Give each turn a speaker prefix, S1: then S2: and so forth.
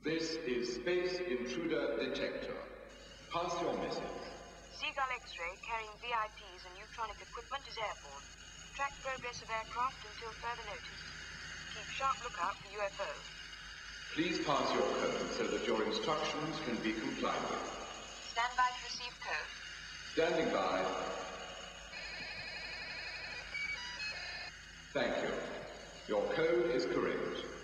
S1: This is Space Intruder Detector. Pass your message.
S2: Seagull X-ray carrying VIPs and neutronic equipment is airborne. Track progress of aircraft until further notice. Keep sharp lookout for UFO.
S1: Please pass your code so that your instructions can be complied with.
S2: Stand by to receive code.
S1: Standing by. Thank you. Your code is correct.